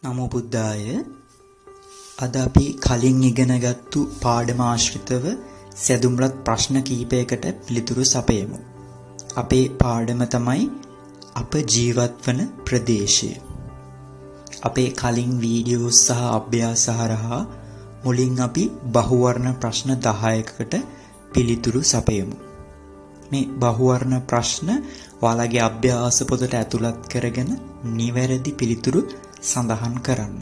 නමෝ බුද්ධාය. අද අපි කලින් ඉගෙනගත්තු පාඩම ආශ්‍රිතව සැදුම්ලත් ප්‍රශ්න කීපයකට පිළිතුරු සපයමු. අපේ පාඩම තමයි අප ජීවත් වන ප්‍රදේශය. අපේ කලින් වීඩියෝ සහ අභ්‍යාස හරහා මුලින් අපි බහුවර්ණ ප්‍රශ්න 10කට පිළිතුරු සපයමු. මේ බහුවර්ණ ප්‍රශ්න ඔයාලගේ අභ්‍යාස පොතට ඇතුළත් කරගෙන නිවැරදි පිළිතුරු සඳහන් කරන්න.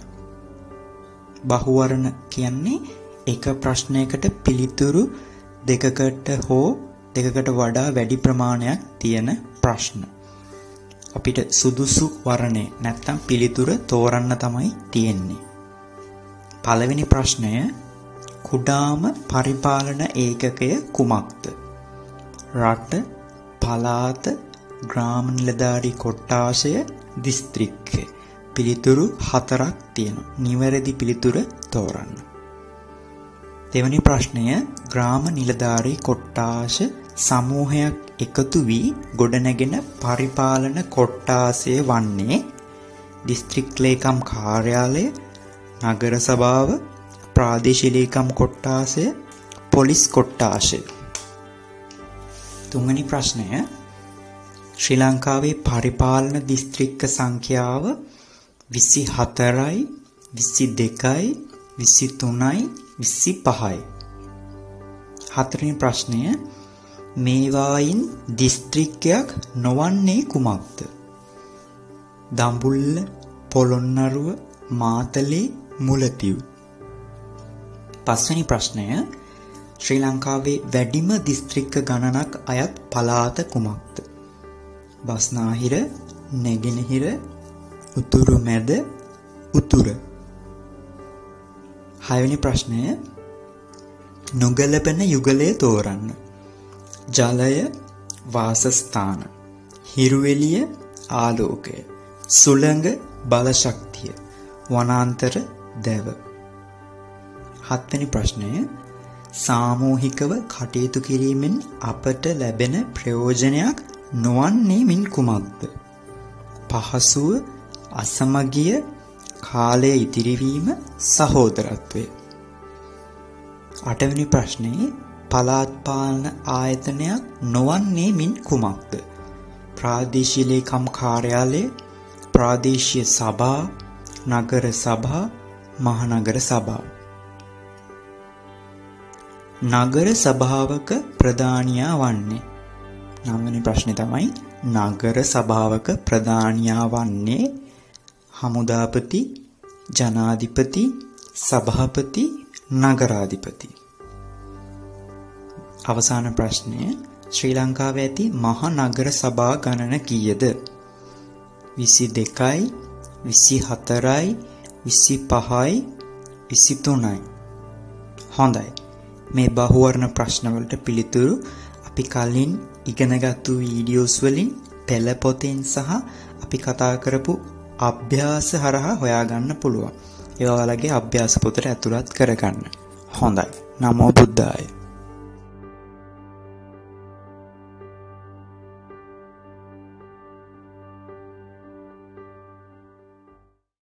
බහුවර්ණ කියන්නේ එක ප්‍රශ්නයකට පිළිතුරු දෙකකට හෝ දෙකකට වඩා වැඩි ප්‍රමාණයක් තියෙන ප්‍රශ්න. අපිට සුදුසු වර්ණය නැත්නම් පිළිතුර තෝරන්න තමයි තියෙන්නේ. පළවෙනි ප්‍රශ්නය කුඩාම පරිපාලන ඒකකය කුමක්ද? රට, පළාත, ග්‍රාම නිලධාරී කොට්ඨාසය, දිස්ත්‍රික්කය. පිළිතුරු 4ක් තියෙනවා. නිවැරදි පිළිතුර තෝරන්න. දෙවැනි ප්‍රශ්නය ග්‍රාම නිලධාරී කොට්ඨාස සමූහයක් එකතු වී ගොඩනැගෙන පරිපාලන කොට්ඨාසය වන්නේ දිස්ත්‍රික් ලේකම් කාර්යාලය, නගර සභාව, ප්‍රාදේශීය ලේකම් කොට්ඨාසය, පොලිස් කොට්ඨාසය. තුන්වෙනි ප්‍රශ්නය ශ්‍රී ලංකාවේ පරිපාලන දිස්ත්‍රික්ක සංඛ්‍යාව 24යි, 22යි, 23යි, 25යි. හතරවෙනි ප්‍රශ්නය මේවායින් දිස්ත්‍රික්කයක් නොවන්නේ කුමක්ද? දඹුල්ල, පොළොන්නරුව, මාතලේ, මුලතිව්. පස්වෙනි ප්‍රශ්නය ශ්‍රී ලංකාවේ වැඩිම දිස්ත්‍රික්ක ගණනක් අයත් පළාත කුමක්ද? බස්නාහිර, නැගෙනහිර, උතුරු මැද, උතුර. හයවෙනි ප්‍රශ්නය නොගැලපෙන යුගලය තෝරන්න. ජලය, වාසස්ථාන, හිරුවෙලිය, ආලෝකය, සුළඟ, බලශක්තිය, වනාන්තර, දැව. හත්වෙනි ප්‍රශ්නය සාමූහිකව කටයුතු කිරීමෙන් අපට ලැබෙන ප්‍රයෝජනයක් නොවන්නේ මින් කුමක්ද? පහසුව, අසමගිය, කාලය ඉතිරිවීම, සහෝදරත්වය. අටවෙනි ප්‍රශ්නේ පළාත් පාලන ආයතනයක් නොවන්නේ මින් කුමක්ද? ප්‍රාදේශීය ලේකම් කාර්යාලය, ප්‍රාදේශීය සභා, නගර සභා, මහනගර සභා. නගර සභාවක ප්‍රධානියා වන්නේ. 9 වෙනි ප්‍රශ්නේ තමයි නගර සභාවක ප්‍රධානියා වන්නේ හමුදාපති, ජනාධිපති, සභාපති, නගරාධිපති. අවසාන ප්‍රශ්නය ශ්‍රී ලංකාවේ ඇති මහා නගර සභා ගණන කීයද? 22යි, 24යි, 25යි, 23යි. හොඳයි. මේ බහුවර්ණ ප්‍රශ්නවලට පිළිතුරු අපි කලින් ඉගෙනගත්තු වීඩියෝස් වලින් පෙළ පොතෙන් සහ අපි කතා කරපු අභ්‍යාස හරහා හොයාගන්න පුළුවන්. ඒ ඔයාලගේ අභ්‍යාස පොතට ඇතුළත් කරගන්න. හොඳයි. නමෝ බුද්ධාය.